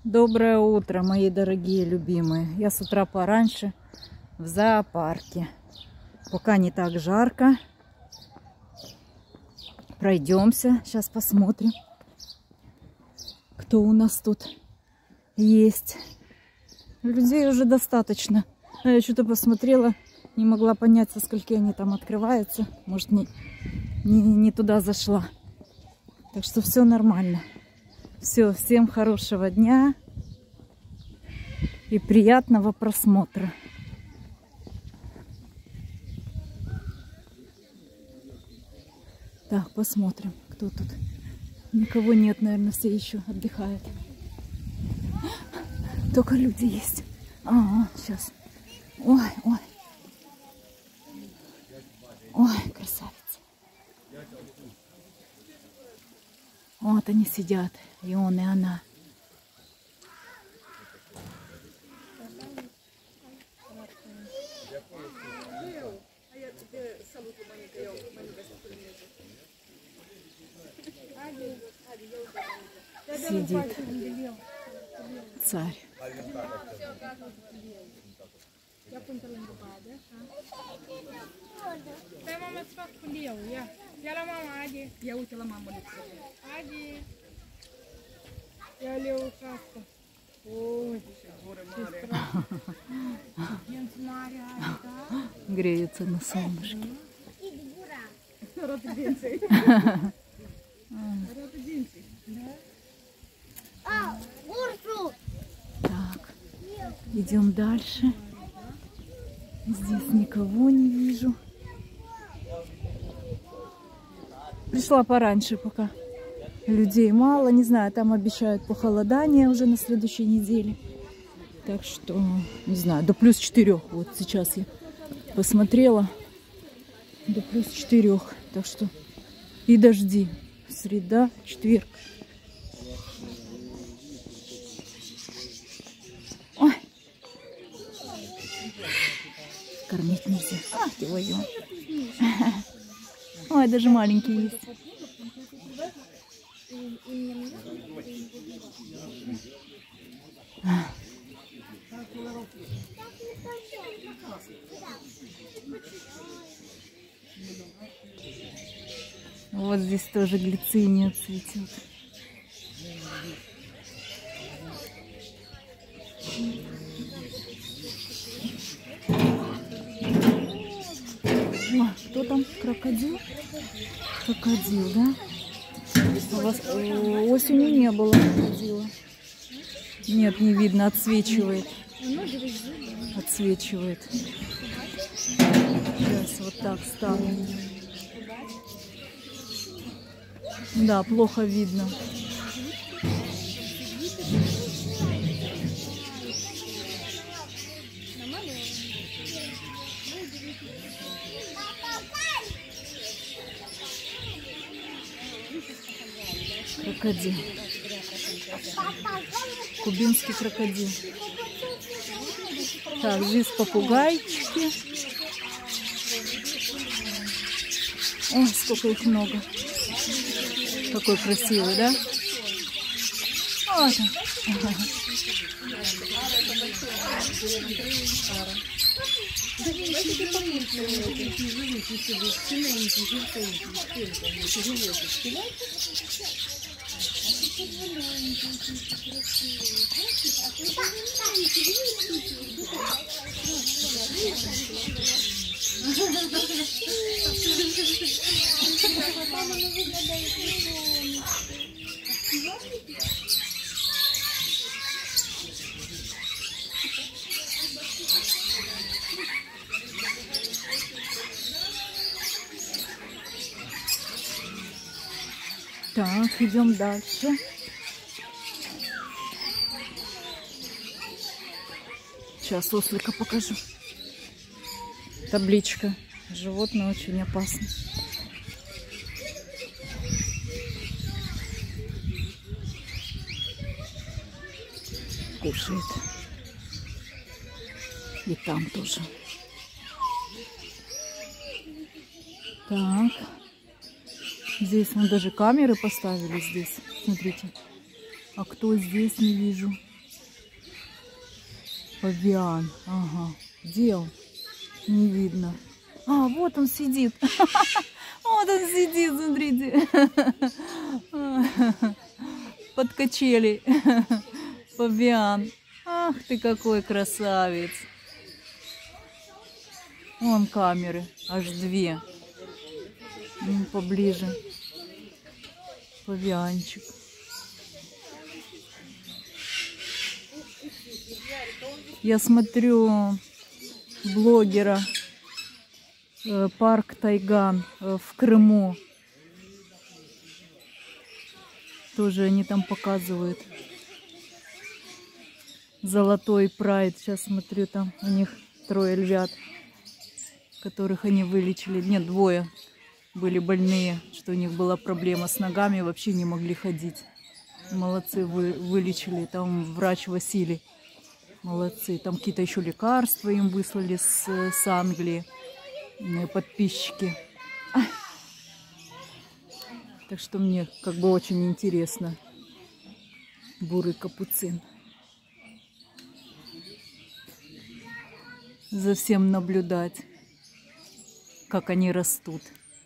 Доброе утро, мои дорогие любимые. Я с утра пораньше в зоопарке. Пока не так жарко. Пройдемся. Сейчас посмотрим, кто у нас тут есть. Людей уже достаточно. Но я что-то посмотрела, не могла понять, со скольки они там открываются. Может, не туда зашла. Так что все нормально. Все, всем хорошего дня и приятного просмотра. Так, посмотрим, кто тут. Никого нет, наверное, все еще отдыхают. Только люди есть. Ага, сейчас. Ой, ой. Ой, красавица. Вот они сидят, и он, и она. Сидит царь. Греется на солнышке. Так, идем дальше. Здесь никого не вижу. Пришла пораньше, пока людей мало. Не знаю, там обещают похолодание уже на следующей неделе. Так что, не знаю, до +4. Вот сейчас я посмотрела. До +4. Так что и дожди. Среда, четверг. Ой. Кормить нельзя. Ах ты твою. Ой, даже маленькие есть. Вот здесь тоже глициния цветет. О, кто там? Крокодил? Крокодил, да? У вас осенью не было крокодила. Нет, не видно, отсвечивает. Отсвечивает. Сейчас вот так стану. Да, плохо видно. Крокодил. Кубинский крокодил. Так, здесь попугайчики. Ой, сколько их много. Какой красивый, да? Вот он. Так, идем дальше. Сейчас ослика покажу. Табличка. Животное очень опасно. Кушает. И там тоже. Так. Здесь мы даже камеры поставили здесь. Смотрите. А кто здесь, не вижу. Павиан. Ага. Где он? Не видно. А, вот он сидит. Вот он сидит, смотрите. Под качели. Павиан. Ах ты какой красавец. Вон камеры. Аж 2. Поближе. Павианчик. Я смотрю блогера парк Тайган в Крыму. Тоже они там показывают. Золотой прайд. Сейчас смотрю, там у них 3 львят, которых они вылечили. Нет, 2 были больные, что у них была проблема с ногами, вообще не могли ходить. Молодцы, вылечили. Там врач Василий. Молодцы. Там какие-то еще лекарства им выслали с Англии. Подписчики. Так что мне как бы очень интересно. Бурый капуцин. За всем наблюдать, как они растут.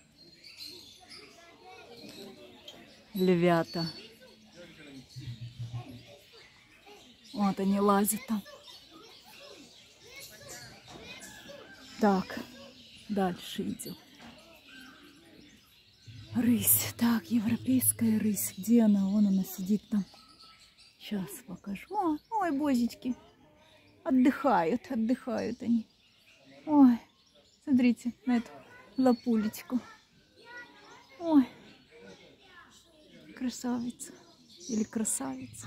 Львята. Вот они лазят там. Так, дальше идем. Рысь. Так, европейская рысь. Где она? Вон она сидит там. Сейчас покажу. О, ой, бозички. Отдыхают, отдыхают они. Ой, смотрите на эту лапулечку. Ой, красавица. Или красавица.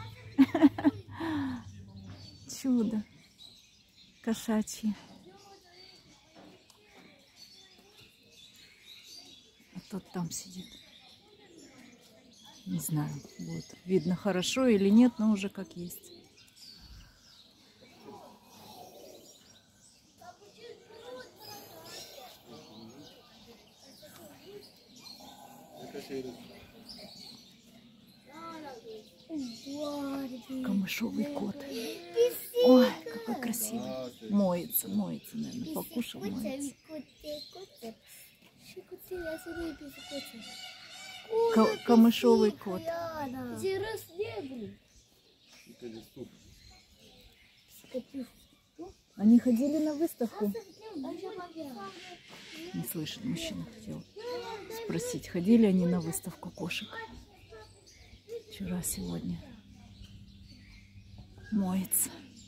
Чудо. Кошачье. А тот там сидит. Не знаю, будет видно хорошо или нет, но уже как есть. Камышовый кот. Ой, какой красивый. Моется, моется, наверное, покушал, моется. Камышовый кот. Они ходили на выставку? Не слышит, мужчина хотел спросить, ходили они на выставку кошек? Вчера, сегодня. Моется.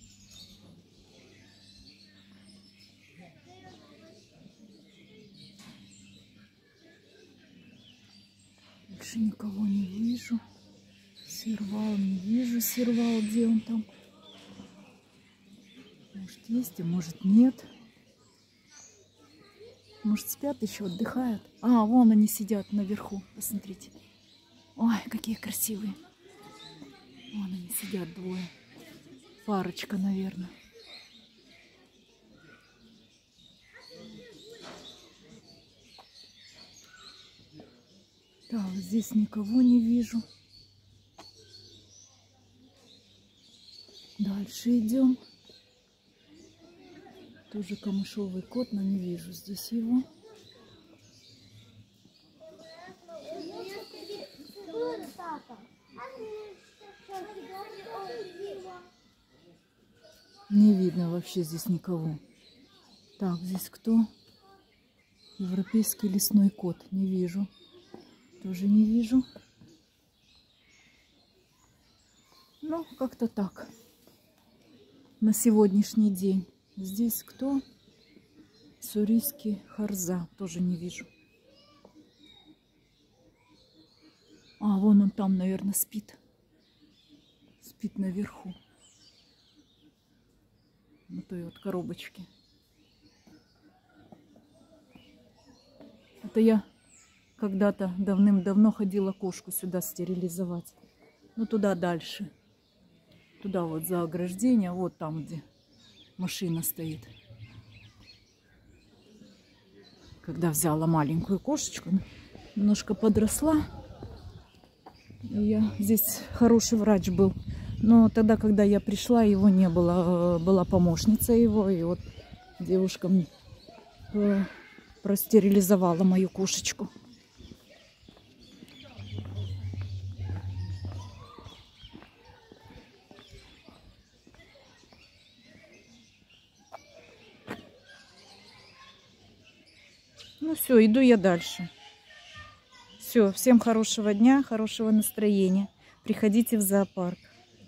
Больше никого не вижу. Сервал не вижу. Сервал, где он там? Может есть, а может нет. Может спят еще, отдыхают. А, вон они сидят наверху. Посмотрите. Ой, какие красивые. Вон они сидят 2. Парочка, наверное. Так, здесь никого не вижу. Дальше идем. Тоже камышовый кот, но не вижу здесь его. Не видно вообще здесь никого. Так, здесь кто? Европейский лесной кот. Не вижу. Тоже не вижу. Ну, как-то так. На сегодняшний день. Здесь кто? Уссурийский харза. Тоже не вижу. А, вон он там, наверное, спит. Спит наверху. На той вот коробочке. Это я когда-то давным-давно ходила кошку сюда стерилизовать. Ну, туда дальше. Туда вот за ограждение. Вот там, где машина стоит. Когда взяла маленькую кошечку, немножко подросла. И здесь хороший врач был. Но тогда, когда я пришла, его не было. Была помощница его. И вот девушка простерилизовала мою кошечку. Ну все, иду я дальше. Все, всем хорошего дня, хорошего настроения. Приходите в зоопарк.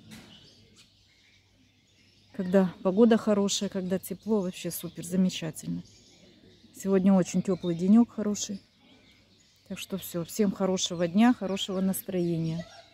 Когда погода хорошая, когда тепло, вообще супер, замечательно. Сегодня очень теплый денек, хороший. Так что все, всем хорошего дня, хорошего настроения.